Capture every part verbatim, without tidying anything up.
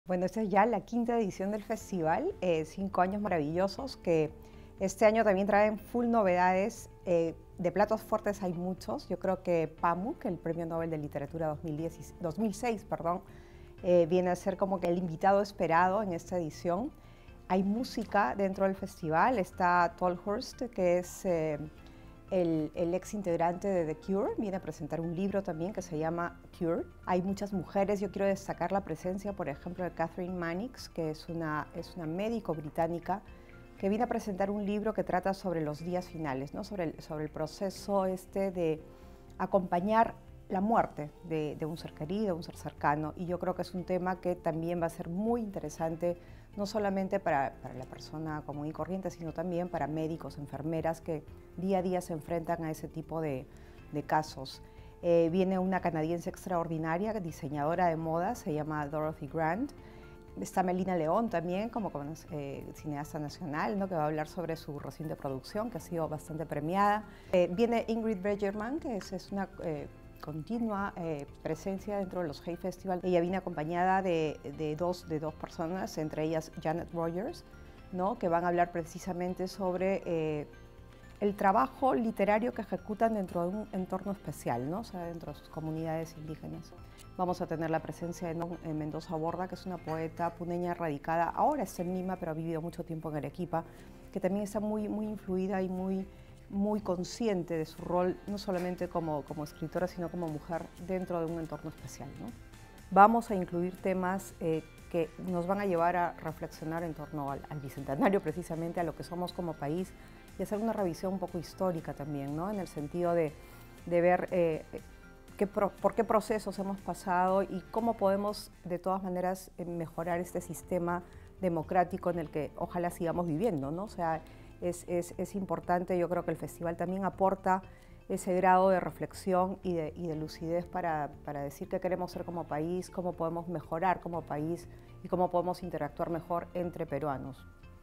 Bueno, esta es ya la quinta edición del festival, eh, cinco años maravillosos que este año también traen full novedades. Eh, de platos fuertes hay muchos. Yo creo que Pamuk, el Premio Nobel de Literatura dos mil diez, dos mil seis, perdón, eh, viene a ser como que el invitado esperado en esta edición. Hay música dentro del festival. Está Tolhurst, que es eh, el, el ex integrante de The Cure, viene a presentar un libro también que se llama Cure. Hay muchas mujeres. Yo quiero destacar la presencia, por ejemplo, de Catherine Mannix, que es una, es una médico británica que viene a presentar un libro que trata sobre los días finales, ¿no? sobre, el, sobre el proceso este de acompañar la muerte de, de un ser querido, un ser cercano, y yo creo que es un tema que también va a ser muy interesante, no solamente para, para la persona común y corriente, sino también para médicos, enfermeras que día a día se enfrentan a ese tipo de, de casos. Eh, viene una canadiense extraordinaria, diseñadora de moda, se llama Dorothy Grant. Está Melina León también, como, como eh, cineasta nacional, ¿no? que va a hablar sobre su reciente producción, que ha sido bastante premiada. Eh, viene Ingrid Bergman, que es, es una eh, continua eh, presencia dentro de los Hay Festival. Ella viene acompañada de, de, dos, de dos personas, entre ellas Janet Rogers, ¿no? que van a hablar precisamente sobre eh, el trabajo literario que ejecutan dentro de un entorno especial, ¿no? o sea, dentro de sus comunidades indígenas. Vamos a tener la presencia de Mendoza Borda, que es una poeta puneña radicada, ahora está en Lima, pero ha vivido mucho tiempo en Arequipa, que también está muy, muy influida y muy, muy consciente de su rol, no solamente como, como escritora, sino como mujer dentro de un entorno especial, ¿no? Vamos a incluir temas eh, que nos van a llevar a reflexionar en torno al, al Bicentenario, precisamente a lo que somos como país, y hacer una revisión un poco histórica también, ¿no? en el sentido de, de ver eh, qué pro, por qué procesos hemos pasado y cómo podemos de todas maneras mejorar este sistema democrático en el que ojalá sigamos viviendo, ¿no? O sea, es, es, es importante. Yo creo que el festival también aporta ese grado de reflexión y de, y de lucidez para, para decir qué queremos ser como país, cómo podemos mejorar como país y cómo podemos interactuar mejor entre peruanos.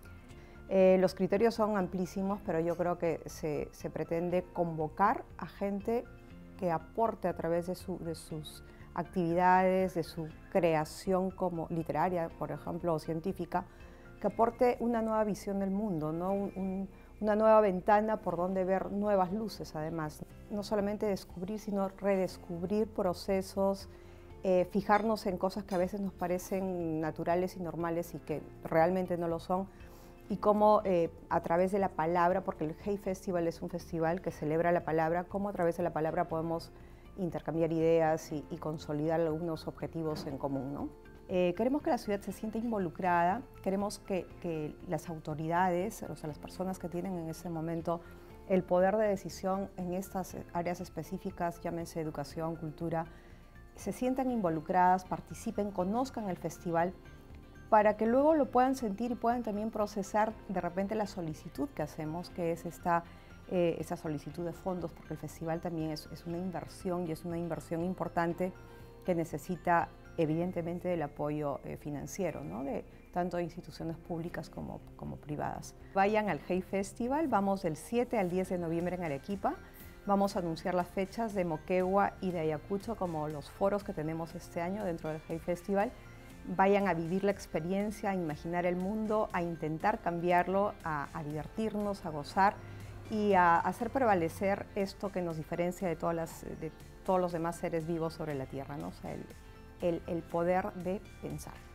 Eh, los criterios son amplísimos, pero yo creo que se, se pretende convocar a gente que aporte a través de, su, de sus actividades, de su creación como literaria, por ejemplo, o científica, que aporte una nueva visión del mundo, ¿no? un, un, una nueva ventana por donde ver nuevas luces, además. No solamente descubrir, sino redescubrir procesos, eh, fijarnos en cosas que a veces nos parecen naturales y normales y que realmente no lo son, y cómo eh, a través de la palabra, porque el Hay Festival es un festival que celebra la palabra, cómo a través de la palabra podemos intercambiar ideas y, y consolidar algunos objetivos en común, ¿no? Eh, queremos que la ciudad se sienta involucrada, queremos que, que las autoridades, o sea, las personas que tienen en ese momento el poder de decisión en estas áreas específicas, llámense educación, cultura, se sientan involucradas, participen, conozcan el festival, para que luego lo puedan sentir y puedan también procesar de repente la solicitud que hacemos, que es esta, eh, esta solicitud de fondos, porque el festival también es, es una inversión y es una inversión importante que necesita evidentemente el apoyo eh, financiero, ¿no? de tanto de instituciones públicas como, como privadas. Vayan al Hay Festival, vamos del siete al diez de noviembre en Arequipa. Vamos a anunciar las fechas de Moquegua y de Ayacucho como los foros que tenemos este año dentro del Hay Festival. Vayan a vivir la experiencia, a imaginar el mundo, a intentar cambiarlo, a, a divertirnos, a gozar y a hacer prevalecer esto que nos diferencia de, todas las, de todos los demás seres vivos sobre la Tierra, ¿no? O sea, el, el, el poder de pensar.